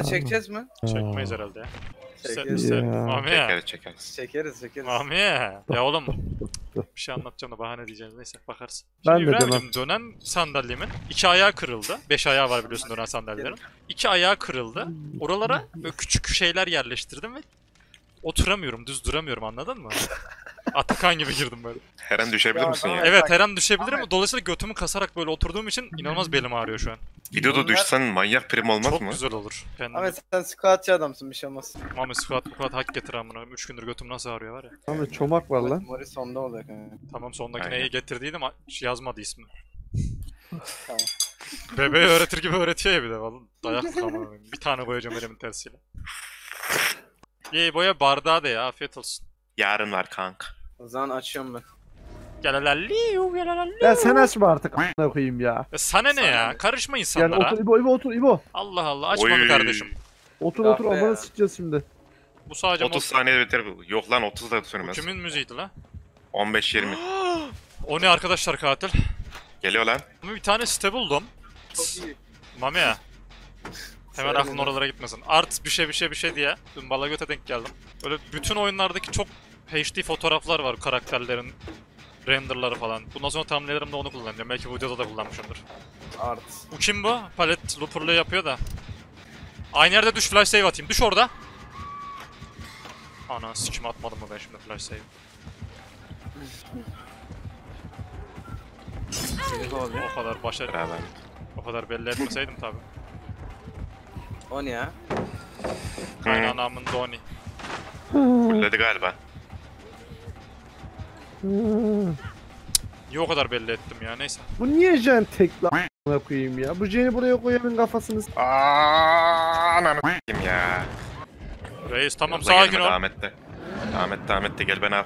çekeceğiz mi? Çekmeyiz herhalde ya. Çekeriz. Mami. Çekeriz. Çekeriz. Mami. Ya oğlum. Bir şey anlatacağım da bahane diyeceğiz. Neyse bakarsın. Ben Şimdi de İbrahim'cim dönen sandalyemin 2 ayağı kırıldı. 5 ayağı var biliyorsun dönen sandalyelerin. 2 ayağı kırıldı. Oralara böyle küçük şeyler yerleştirdim ve oturamıyorum, düz duramıyorum, anladın mı? Atakan gibi girdim böyle. Her an düşebilir misin ya? Evet, her an düşebilirim. Dolayısıyla götümü kasarak böyle oturduğum için inanılmaz belim ağrıyor şu an. Videoda düşsen manyak prim olmaz Çok mı? güzel olur. Kendime. Ahmet sen squatçı adamsın, bir şey olmaz. Mami squat hak getir amına. 3 gündür götüm nasıl ağrıyor var ya. Ahmet çomak var lan. Mori sonda oluyor kanka. Tamam, sondaki Aynen. neyi getirdiydim yazmadı ismi. Tamam. Bebeğe öğretir gibi öğretiyor ya bir de vallahi. Dayak amına. Bir tane boyayacağım elimin tersiyle. İyi boya bardağı da ya, afiyet olsun. Yarın var kanka. O zaman açıyorum ben. Gelalalliu gelalalliu. Ya sen açma artık a**ına koyayım ya. Sana ne ya? Karışma Gel insanlara. otur İbo otur İbo. Allah Allah, açma Oy. mı kardeşim? Otur Ya otur be amına ya. sıçacağız şimdi. Bu sadece 30 saniyede biter bu. Yok lan 30 da Bu sürmez. kimin müziğiydi la? 15-20. O ne arkadaşlar, katil? Geliyor lan. Ama bir tane site buldum. Çok iyi. Mami ya. Hemen Söyle aklın lan. oralara gitmesin. Art bir şey diye dün Balagöt'e denk geldim. Böyle bütün oyunlardaki çok HD fotoğraflar var karakterlerin renderları falan. Bundan sonra thumbnail'lerimde onu kullanacağım. Belki bu videoda da kullanmışımdır. Art. Bu kim bu? Palet looper'lığı yapıyor da. Aynı yerde düş, flash save atayım. Düş orada. Ana sikim, atmadım mı ben şimdi flash save? Seni kovalıyor. O kadar başarı, Beraber. o kadar belli etmeseydim tabi. O ne ya? Kaynanamın doni. Fulledi galiba. Niye o kadar belli ettim ya, neyse. Bu niye jen tek lan a**ına koyayım ya? Bu jeni buraya koyamın kafasını Ananı s**eyim ya. Reis tamam, Yanına sakin gelme ol. Ahmet de gel beni al.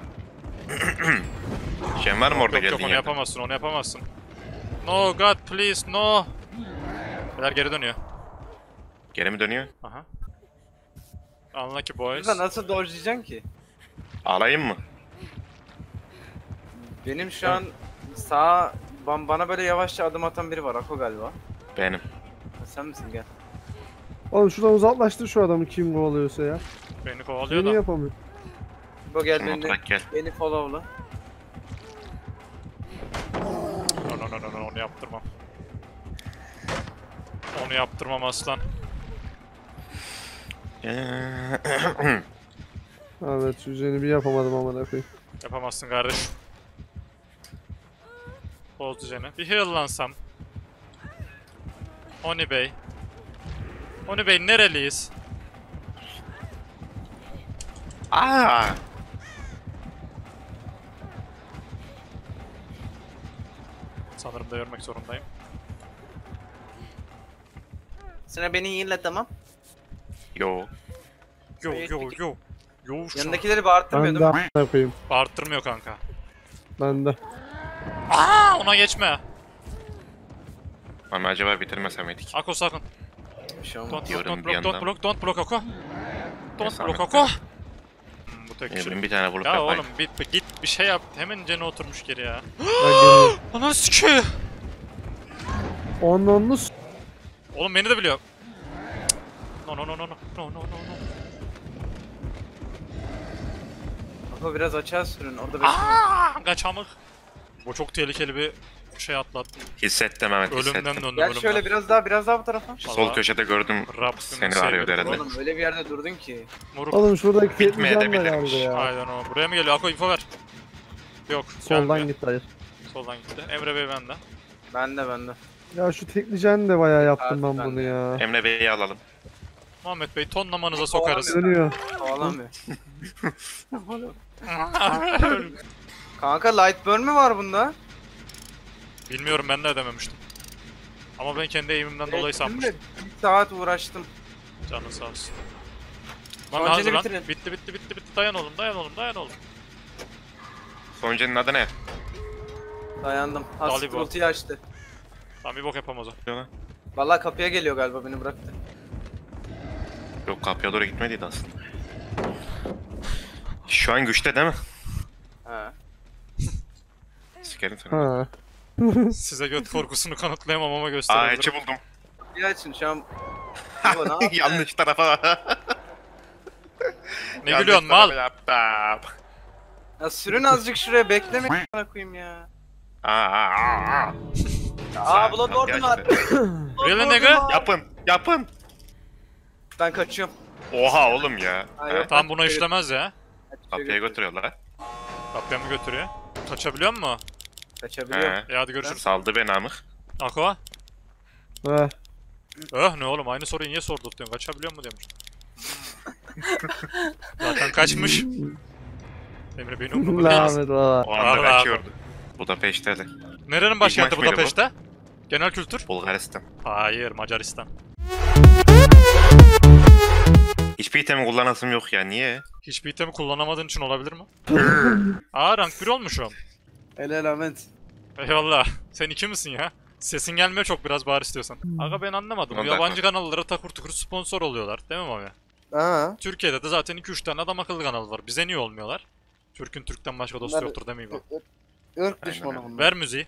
Şey var mı orada Yok geldiğin onu yerde? yapamazsın. No God please no. Beyler geri dönüyor. Geri mi dönüyor? Aha. Unlucky boys. Burada nasıl dodge'layacaksın ki? Alayım mı? Benim şu an sağa bana böyle yavaşça adım atan biri var. Ako galiba. Benim. Ha, sen misin, gel. Oğlum şuradan uzaklaştır şu adamı kim kovalıyorsa ya. Beni kovalıyor Beni da. yapamıyor. Bu gel Şunu bırak gel. beni follow'la. No, onu yaptırmam. Onu yaptırmam aslan. Evet şu jeni bir yapamadım amına koyayım. Yapamazsın kardeş. Bozdu seni. Bir heal'lansam. Oni Bey. Oni Bey nereliyiz? Aa! Sanırım da görmek zorundayım. Sana beni yiyinle, tamam. Yo. Yo. Yo şu an Yanındakileri bağırtmıyor Ben değil de mi? a**ına koyayım. bağırttırmıyor kanka. Ben de. Aa, ona geçme. Ama acaba bitirmesem miydik? Ako sakın. Bir şey olmaz. Don't Diyorum bir block, yandan. don't block Ako. Don't Neyse, block Ahmet. Ako. Bu tek Evrim kişi. bir tane bulup Ya yapayım. oğlum git bir şey yap. Hemen Cene oturmuş geri ya. Ben geliyorum. Ananı sikeyim. Onunla Oğlum beni de biliyor. No. Ako biraz açığa sürün. Orada bekliyorum. Aaaa! Kaçamık. Bu çok tehlikeli bir şey atlattım. Hissettim Mehmet Ölümden hissettim. döndüm, Gel ölümden. şöyle biraz daha bu tarafa. Sol köşede gördüm Rabbim seni arıyor sevgili. herhalde. Oğlum öyle bir yerde durdun ki. Moruk. Oğlum şuradaki tekli can da edebilirmiş. kaldı ya. Aynen o. Buraya mı geliyor? Ako info ver. Yok. Soldan gelmiyor. git hayır. Soldan gitti. Emre Bey bende. Bende. Ya şu tekli can de bayağı yaptım ben Ben bunu de. ya. Emre Bey'i alalım. Muhammed Bey tonlamanıza sokarız. Dönüyor. Kovalamıyor. Kanka light burn mi var bunda? Bilmiyorum, ben de edememiştim. Ama ben kendi eğimimden dolayı sanmıştım. Bir saat uğraştım. Canın sağ olsun. Sonucunu Lan hazır lan. bitirin. Bitti. Dayan oğlum. Sonuncanın adı ne? Dayandım. Hasret Galiba. ultiyi açtı. Tamam, bir bok yapamaz o. Vallahi kapıya geliyor galiba, beni bıraktı. Yok kapıya doğru gitmediydi aslında. Şu an güçte değil mi? Ha. Sikerim seni. Ha. Size göt korkusunu kanıtlayamam ama Aa gösterebilirim. içi buldum. Bir açın şu an. Bu ne yaptın? Yanlış tarafa. Ne gülüyorsun mal? Yaptım. Ya sürün azıcık şuraya bekleme a**ına koyayım ya. Aa Bloodborne var. Really nigga? Yapın. Ben kaçıyorum. Oha oğlum ya. Hayır. Ha, Tam buna işlemez ya. Kapıya götürüyorlar. Kapıya mı götürüyor? Kaçabiliyor mu? Kaçabiliyorum. He. Hadi görüşürüz. Saldı beni amık. Ako? Heh. Ne oğlum aynı soruyu niye sordurtuyorsun? Kaçabiliyor mu diyormuş. Zaten kaçmış. Emre beni umurumda değil. Lanet valla. O anda Vallahi. kaçıyordu. Budapeşte'de. Nerenin başkenti maç mıydı bu? Budapeşte? Genel kültür? Bulgaristan. Hayır, Macaristan. Hiçbir itemi kullanasım yok ya. Niye? Hiçbir itemi kullanamadığın için olabilir mi? Rank 1 olmuşum. Helal Ahmet. Eyvallah. Sen 2 misin ya? Sesin gelmiyor çok biraz bağır istiyorsan. Aga ben anlamadım. Bu Ondan yabancı kanallara takır tukur sponsor oluyorlar. Değil mi abi? Aa. Türkiye'de de zaten 2-3 tane adam akıllı kanal var. Bize niye olmuyorlar? Türk'ün Türk'ten başka dostu Bunlar- yoktur demeyeyim bak. Irk düşmanı Aynen. bunlar. Ver müziği.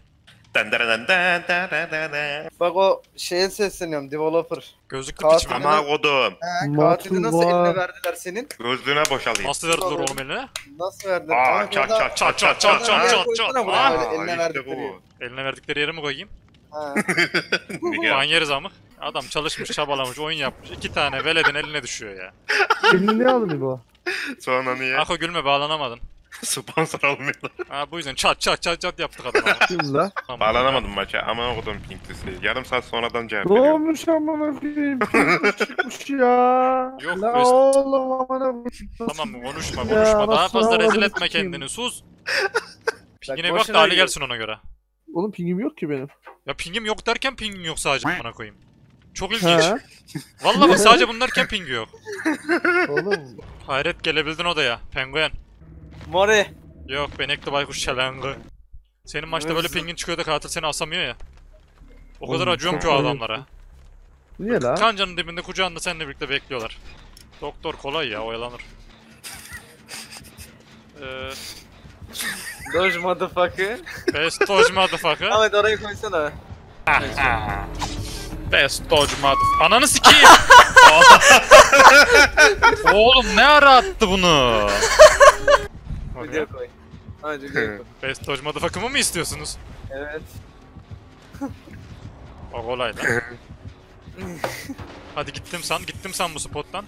Bak o şeye sesleniyorum developer. Gözlüklü piç mi? Ama kodum. Katili nasıl Matulva. eline verdiler senin? Gözlüğüne boşalayım. Nasıl verdiler oğlum eline? Nasıl verdiler? Aa, Ahmet çat orada- çat çat çat çat, çat çat. Koysana buraya Aa, böyle eline işte verdikleri. bu. Eline verdikleri yere mi koyayım? Ha. Niye? Puan yeriz amık. Adam çalışmış, çabalamış, oyun yapmış. 2 tane veledin eline düşüyor ya. Şimdi ne aldın bu? Sonra niye? Ako gülme bağlanamadın. Sponsor almıyorlar. Ha bu yüzden çat çat çat çat yaptık adama. Kim la? Tamam. Bağlanamadım maça ama kodum pinklisi. Yarım saat sonradan cevap Ne veriyorum. olmuş amına koyayım? Çıkmış ya. Yok, La biz- oğlum amına koyayım. Tamam konuşma Ya, konuşma. Daha nasıl fazla rezil ağladın etme sikeyim. kendini sus. Pingine Bak, bak boşuna da hali gidiyor. gelsin ona göre. Oğlum pingim yok ki benim. Ya pingim yok derken pingim yok sadece bana koyayım. Çok ilginç. He. Vallahi bak sadece bunlarken ping yok. Oğlum. Hayret gelebildin odaya. Penguen. Mori. Yok benekli baykuş şelengı. Senin maçta böyle Hırsız. pingin çıkıyor da katil seni asamıyor ya. O kadar Oğlum, acıyorum ki çok o ayıp. adamlara. Niye la? Kancanın dibinde kucağında seninle birlikte bekliyorlar. Doktor kolay ya oyalanır. Doge motherfucker. Best dodge motherfucker. Ahmet orayı koysana. Best dodge motherfucker. Ananı sikeyim. Oğlum ne ara attı bunu? Video koy. Hadi video koy. Best dodge motherfucker'ımı mı istiyorsunuz? Evet. O kolay lan. Hadi gittim san bu spottan.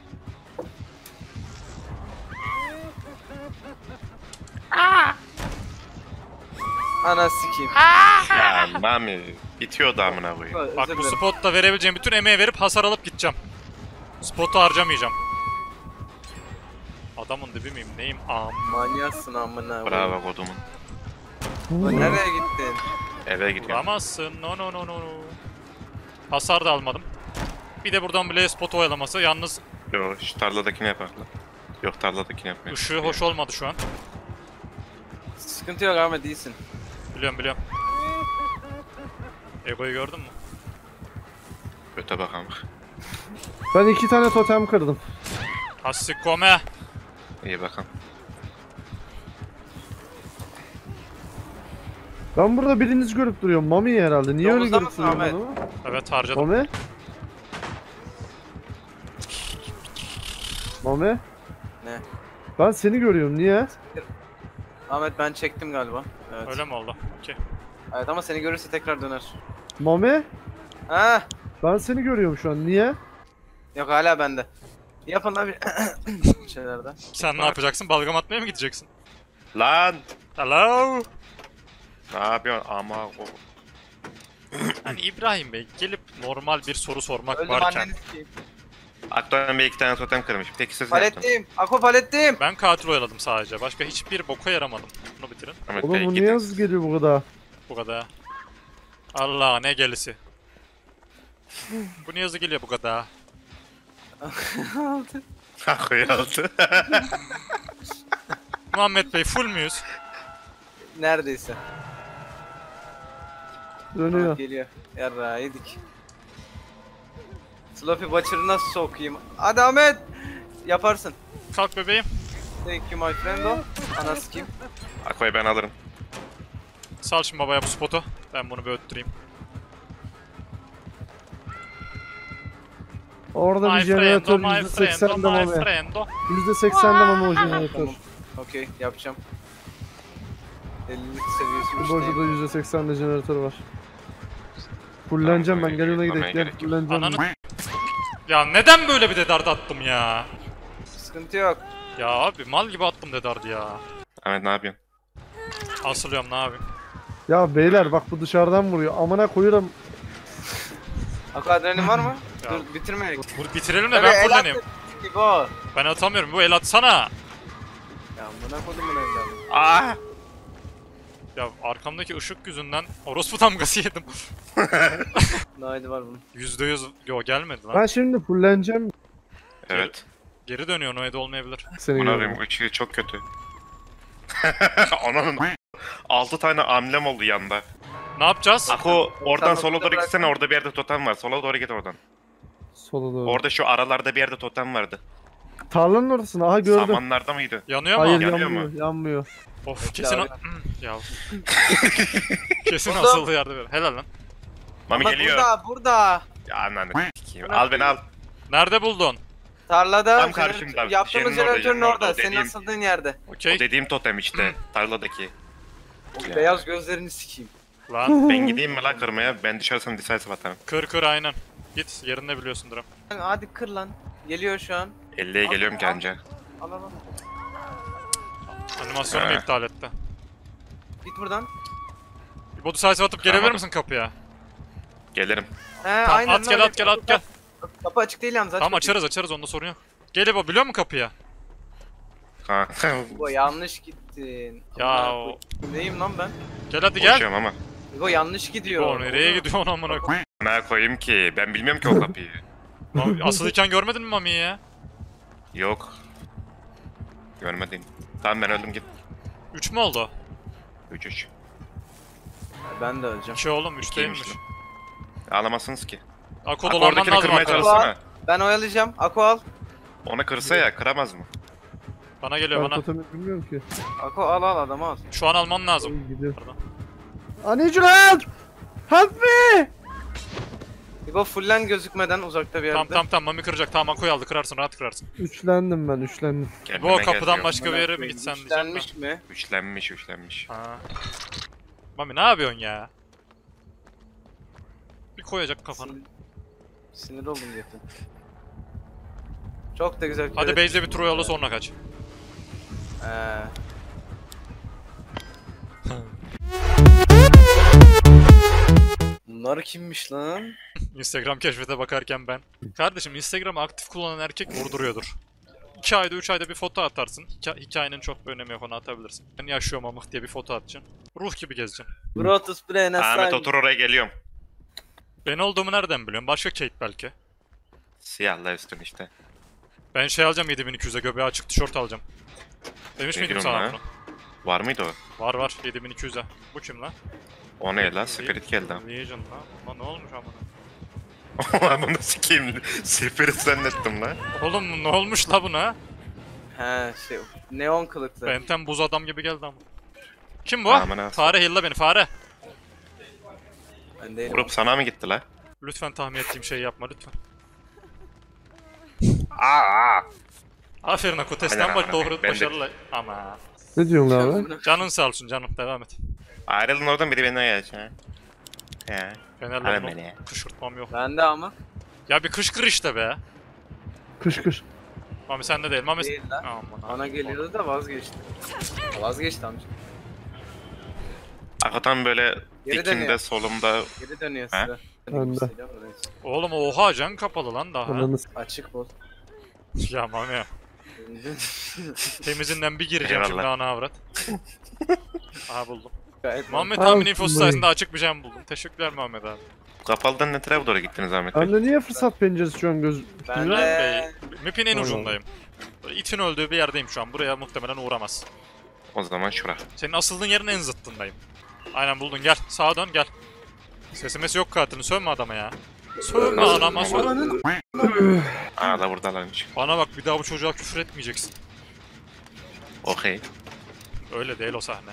Ana sikeyim. Ya mami bitiyor da amına koyayım. Bak bu spotta verebileceğim bütün emeği verip hasar alıp gideceğim. Spotu harcamayacağım. Adamın dibi miyim neyim? Manyaksın amına. Bravo kodumun. Lan nereye gittin? Eve gidiyorum. Vuramazsın. No no no no no. Hasar da almadım. Bir de buradan bile spotu oyalaması. Yalnız Yok şu tarladakini yapar lan. Yok tarladakini yapmıyor. ışığı hoş olmadı şu an. Sıkıntı yok Ahmet iyisin. Biliyorum. Ego'yu gördün mü? Öte bakalım. Ben 2 tane totem kırdım. Hassikome. İyi bakalım. Ben burada birinizi görüp duruyorum. Mami herhalde. Niye öyle Domuzda görüp mısın duruyorum Ahmet? adamı? Evet harcadım. Mami? Mami? Ne? Ben seni görüyorum. Niye? Ahmet ben çektim galiba. Evet. Öyle mi oldu? Okey. Evet ama seni görürse tekrar döner. Mami? Ha? Ben seni görüyorum şu an. Niye? Yok hala bende. Yapın abi şeylerden. Sen ne yapacaksın? Balgam atmaya mı gideceksin? Lan! Hello. Ne yapıyorsun? Ama o... Hani İbrahim Bey gelip normal bir soru sormak Öldüm varken anneni sikeyim. Aktor'un bir iki tane totem kırmış. Bir tek sesini yaptın. Paletteyim. Ako paletteyim. ben katil oyaladım sadece. Başka hiçbir boka yaramadım. Bunu bitirin. Ahmet Oğlum Bey bu niye gidin. hızlı geliyor bu kadar? Bu kadar. Allah ne gelisi. Bu niye hızlı geliyor bu kadar? Akoyu aldı. Muhammed Bey full müyüz? Neredeyse. Dönüyor. Geliyor. Yarrağı yedik. Sloppy Butcher'ı nasıl sokayım? Hadi Ahmet! Yaparsın. Kalk bebeğim. Thank you my friend o. Ana sikeyim. Akoyu ben alırım. Sal şimdi babaya bu spotu. Ben bunu bir öttüreyim. Orada bir My jeneratör friendo, my %80 friendo, de my mami. friendo. %80 de mami o jeneratör. Tamam. Okey yapacağım. 50'lik seviyesi Bu boşta da %80 de jeneratör var. Fulleneceğim ben, gel ona gidelim. Gel fulleneceğim. Ananı... Ya neden böyle bir dedardı attım ya? Sıkıntı yok. Ya abi mal gibi attım dedardı ya. Ahmet ne yapıyorsun? Asılıyorum ne yapayım? Ya beyler bak bu dışarıdan vuruyor. Amına koyuyorum. Ako adrenalin var mı? Ya. Dur bitirme. Bu bitirelim de ben fulleneyim. İbo. Ben atamıyorum, bu el atsana. Ya buna kodumun evladım. Aa! Ya arkamdaki ışık yüzünden orospu damgası yedim. Haydi var bunun. %100 yo gelmedi lan. Ben şimdi fulleneceğim. Evet. Geri dönüyor, Noe'de olmayabilir. Seni Buna görüyorum. benim ışığı çok kötü. Ananın 6 tane amblem oldu yanda. Ne yapacağız? Ako oradan Sen sola doğru bırak. gitsene, orada bir yerde totem var. Sola doğru git oradan. Sola doğru. Orada şu aralarda bir yerde totem vardı. Tarlanın ortasında. Aha gördüm. Samanlarda mıydı? Yanıyor mu? Hayır Yanıyor yanmıyor. mu? Yanmıyor. Of kesin abi. ya. Kesin Buldum. asıldı yerde böyle. Helal lan. Mami Ama geliyor. burada. Ya ananı s**eyim. Al beni al. Nerede buldun? Tarlada. Tam karşımda. Yaptığımız Jenin orada, jeneratörün Jenin orada. orada. Senin Dediğim- asıldığın yerde. Okey. O dediğim totem işte. Tarladaki. O beyaz gözlerini sikeyim. Lan Ben gideyim mi lan kırmaya? Ben düşersem decisive atarım. kır aynen. Git yerinde biliyorsundur. Hadi kır lan. Geliyor şu an. 50'ye geliyorum ki anca. Al al al. Animasyonumu Ha. iptal etti. Git buradan. Bir body size atıp gelebilir Tamam. misin kapıya? Gelirim. He Tamam, aynen. at gel öyle. at gel at gel. Kapı açık değil yalnız. Tamam açarız onda sorun yok. Gel İbo, biliyor musun kapıya? Ha. Bu yanlış gittin. Ya Amına o- koy- Neyim lan ben? Gel hadi gel. Koşuyorum ama. Bu yanlış gidiyor. İbo nereye gidiyorsun amına koyayım? Ne koyayım ki? Ben bilmiyorum ki o kapıyı. Mami, asılıyken görmedin mi Mami'yi ya? Yok. Görmedim. Tamam ben öldüm git. 3 mü oldu? 3-3. Ben de öleceğim. 2 oğlum 3 İkiymiş değilmiş. Ağlamazsınız ki. Ako Ako dolanman oradakini lazım kırmaya arkadaşlar. çalışsana. Ben oyalayacağım. Ako al. Onu kırsa ya kıramaz mı? Bana geliyor Ben bana. totemi bilmiyorum ki. Ako al adamı al. Şu an alman lazım. Oy, gidiyor. Pardon. I need your help! Help me! İbo fullen gözükmeden uzakta bir yerde. Tamam Mami kıracak. Tamam Ako'yu aldı, kırarsın, rahat kırarsın. Üçlendim ben, üçlendim. Kendime Bu kapıdan geliyorum. başka bir yere mi gitsen diyeceğim de. Güçlenmiş mi? Üçlenmiş. Ha. Mami ne yapıyorsun ya? Bir koyacak kafanı. Sinir oldum diye. Çok da güzel. Hadi Evet. base'de bir tur yolla sonra kaç. Ee. Bunlar kimmiş lan? Instagram keşfete bakarken ben. Kardeşim Instagram'ı aktif kullanan erkek vurduruyordur. 2 ayda 3 ayda bir foto atarsın. Hikayenin çok bir önemi yok, onu atabilirsin. Ben yaşıyorum amık diye bir foto atacaksın. Ruh gibi gezeceksin. Brutus Brain Ahmet otur oraya geliyorum. Ben olduğumu nereden biliyorsun? Başka Kate belki. Siyahla üstün işte. Ben şey alacağım 7200'e, göbeği açık tişört alacağım. Demiş Ne miydim diyorsun sana lan? bunu? Var mıydı o? Var 7200'e. Bu kim lan? O ne lan? Spirit geldi. Legion lan. Lan ne olmuş amına? Bunu sikeyim. Spirit zannettim lan. Oğlum ne olmuş la buna? He şey neon kılıklı. Benten buz adam gibi geldi ama. Kim bu? Aman ha. Fare hilla beni, fare. Ben değilim. Vurup sana mı gitti lan? Lütfen tahmin ettiğim şeyi yapma lütfen. Aa! Aferin Ako, testten Aynen, bak aynen. doğru Ben de- başarılı. Ama. Ne diyorsun abi? Canın sağ olsun canım, devam et. Ayrılın oradan, biri benden gelecek ha. He. Fener'le Alın bunu beni. kışkırtmam yok. Ben de ama. Ya bir kışkır işte be. Kış kış. Mami sende değil. Mami Değil lan. Aman Bana geliyordu da vazgeçti. Vazgeçti amca. Arkadan böyle Geri dikinde dönüyor. solumda Geri dönüyor He? size. Ben de. Oğlum oha, can kapalı lan daha. Ananı Açık bol. Ya Mami. Temizinden bir gireceğim şimdi Eyvallah. ana avrat. Aha buldum. Gayet Muhammed Al tahmin infosu şunu. sayesinde açık bir cam buldum. Teşekkürler Muhammed abi. kapalıdan ne tarafa doğru gittiniz Ahmet Bey? Bende niye fırsat penceresi şu an göz... Ben Güzel de. Bey. Map'in en Allah. ucundayım. İtin öldüğü bir yerdeyim şu an. Buraya muhtemelen uğramaz. O zaman şura. Senin asıldığın yerin en zıttındayım. Aynen buldun, gel. Sağa dön gel. Sesimesi yok katilin. Sövme adama ya. Sövme anama sövme. Aa da buradalarmış. Bana bak, bir daha bu çocuğa küfür etmeyeceksin. Okey. Öyle değil o sahne.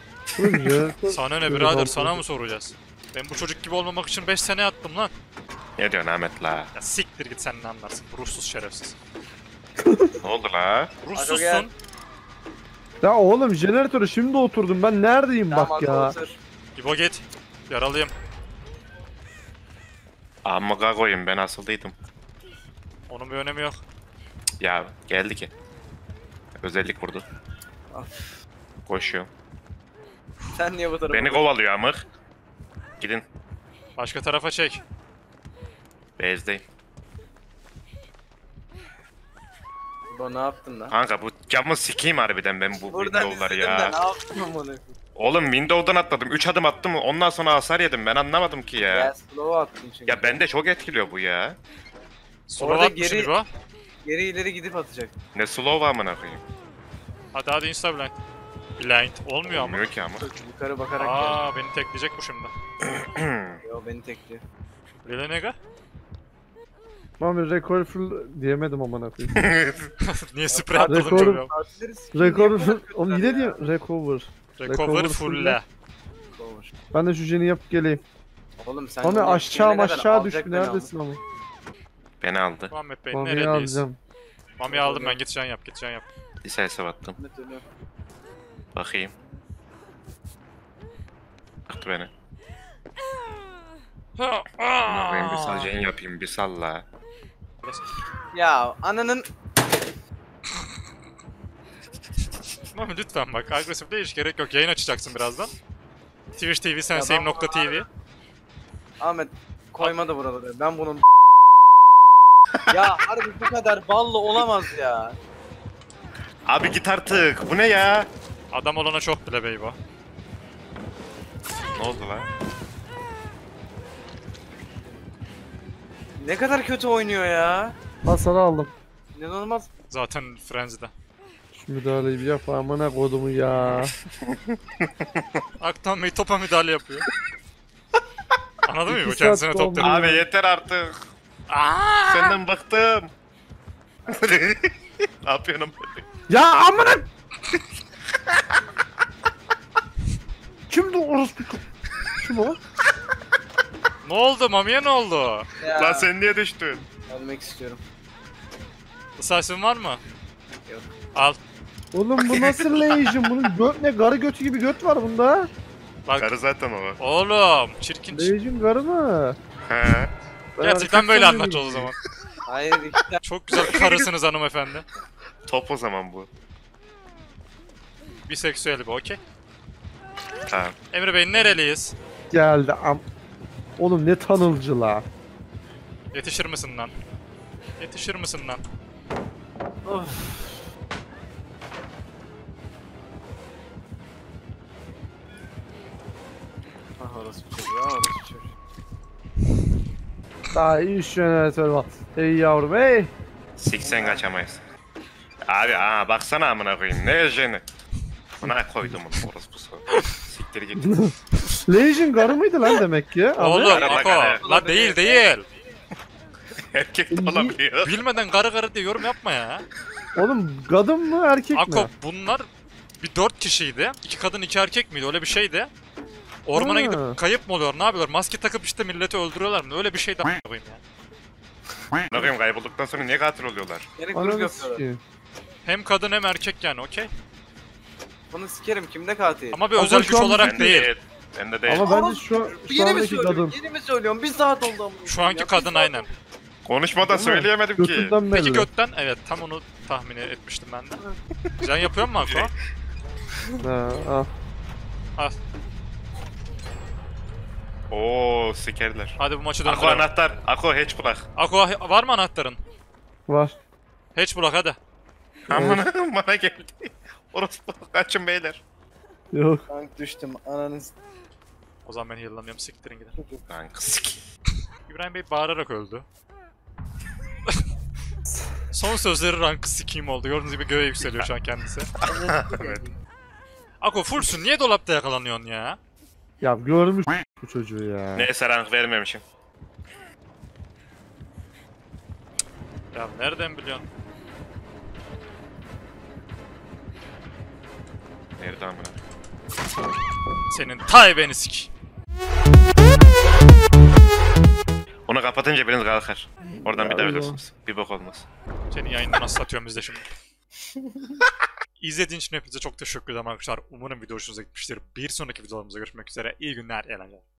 Önce... Sana ne birader, sana mı soracağız? Ben bu çocuk gibi olmamak için 5 sene yattım lan. Ne diyorsun Ahmet la? Ya siktir git sen ne anlarsın. Ruhsuz şerefsiz. Ne oldu la? Ruhsuzsun. Ya oğlum jeneratöre şimdi oturdum. Ben neredeyim Tamam, bak ya. otur. İbo git. Yaralıyım. Amma koyayım ben asıldıydım. Onun bir önemi yok. Ya geldi ki. Özellik vurdu. Al. Koşuyor. Sen niye bu tarafa? Beni kovalıyor amık. Gidin. Başka tarafa çek. Bezdeyim. Bu ne yaptın lan? Kanka bu camı sikeyim harbiden ben bu Buradan Windows'ları izledim de ya. ne yaptın amına? Oğlum Windows'dan atladım. 3 adım attım ondan sonra hasar yedim. Ben anlamadım ki ya. Ya slow attın çünkü. Ya bende çok etkiliyor bu ya. Sola Orada atmışsın geri- İbo. Geri ileri gidip atacak. Ne slow amına koyayım. Hadi insta blind. Blind. Olmuyor ama. Olmuyor ki ama. Yukarı bakarak Aa beni tekleyecek bu şimdi. gel. Yo beni tekliyor. Lile nega? Mami rekor full diyemedim amına koyayım. Niye sprey atladın Rekorum- çocuğum? Rekor full. Oğlum yine diyor recover. Recover fulle. Ben de şu jeni yapıp geleyim. Oğlum sen Mami bunu aşağı gelene kadar aşağı düş. alacak beni Neredesin ama? Beni aldı. Muhammed Bey Mami'yi neredeyiz? alacağım. Mami'yi aldım ben, git can yap, git can yap. Liseye attım. ama. Ne dönüyor? Bakayım. Baktı beni. Buna koyayım bir salcayın yapayım bir salla. Ya ananın Mami lütfen bak, agresif değil, hiç gerek yok. Yayın açacaksın birazdan. Twitch TV, senseyim.tv. Ahmet koyma da buraları. Ben bunun ya harbi bu kadar ballı olamaz ya. Abi git artık. Bu ne ya? Adam olana çok bile bey bu. Ne oldu lan? Ne kadar kötü oynuyor ya. Hasarı aldım. İnanılmaz. Zaten Frenzy'de. Şu müdahaleyi bir yap amına kodumu ya. Aktan Bey topa müdahale yapıyor. Anladın mı bu? İki Kendisine saat top oldu. dedi. Abi yeter artık. Aa! Senden bıktım. Ne yapıyorsun? Ya amına! Kimdi o orospu? Kim o? Ne oldu? Mami'ye ne oldu? Ya. Lan sen niye düştün? Ölmek istiyorum. Assassin var mı? Yok. Al. Oğlum bu nasıl Legion? Bunun göt ne? Garı götü gibi göt var bunda. Bak. Karı zaten o. Oğlum çirkin. Legion garı mı? He. Ben Gerçekten böyle arkasından anlat o zaman. Hayır iki tane. Çok güzel karısınız hanımefendi. Top o zaman bu. Biseksüel bu, okey. Tamam. Emre Bey nereliyiz? geldi am. Oğlum ne tanılcı la. Yetişir misin lan? Yetişir misin lan? Of. Ah orası bir çocuğu, ah orası bir çocuğu. Daha iyi jeneratör var. Ey yavrum ey. Siksen kaçamayız. Abi baksana amına koyayım. Ne jeni? Buna koydum onu orospusu. Siktir git. Legion garı mıydı lan demek ki? Abi. Oğlum Araba Ako. karı. La değil değil. Erkek de olabiliyor. Bilmeden karı karı diye yorum yapma ya. Oğlum kadın mı erkek Ako mi? bunlar bir 4 kişiydi. 2 kadın 2 erkek miydi? Öyle bir şeydi. Ormana Ha. gidip kayıp mı oluyor? Ne yapıyorlar? Maske takıp işte milleti öldürüyorlar mı? Öyle bir şey de koyayım ya. Ne koyayım kaybolduktan sonra niye katil oluyorlar? Beni grup Ananı yapıyorlar. sikeyim. Hem kadın hem erkek yani, okey. Bunu sikerim, kimde katil? Ama bir Ama özel şu güç an olarak Ben de değil. değil. Ben de değil. Ama bence Orospu- şu Yeni mi andaki söylüyorum? kadın. Yeni mi söylüyorum? Bir saat oldu ama. Şu anki Ya, kadın bir saat aynen. oldu. Konuşmadan Değil mi? söyleyemedim ki. Götünden belli. Peki götten, evet tam onu tahmin etmiştim ben de. Can yapıyor mu Ako? Ha, al. Al. Oo sikerler. Hadi bu maçı Ako döndürelim. anahtar. Ako hatch bulak. Ako var mı anahtarın? Var. Hatch bulak hadi. Amına bana geldi. Orospu kaçın beyler. Yok. Tank düştüm, ananız. O zaman ben heal'lamıyorum, siktirin gidin. Lan sik. İbrahim Bey bağırarak öldü. Son sözleri rankı sikiyim oldu. Gördüğünüz gibi göğe yükseliyor şu an kendisi. Evet. Ako fullsün, niye dolapta yakalanıyorsun ya? Ya görmüş bu çocuğu ya. Neyse rank vermemişim. Ya nereden biliyorsun? Nerede amına? Senin tay beni sik. Ona Bunu kapatınca biriniz kalkar. Oradan bir daha Ya, ölürsünüz. Bir bok olmaz. Senin yayını nasıl atıyorum biz de şimdi. İzlediğiniz için hepinize çok teşekkür ederim arkadaşlar. Umarım video hoşunuza gitmiştir. Bir sonraki videolarımızda görüşmek üzere. İyi günler, eğlenceler.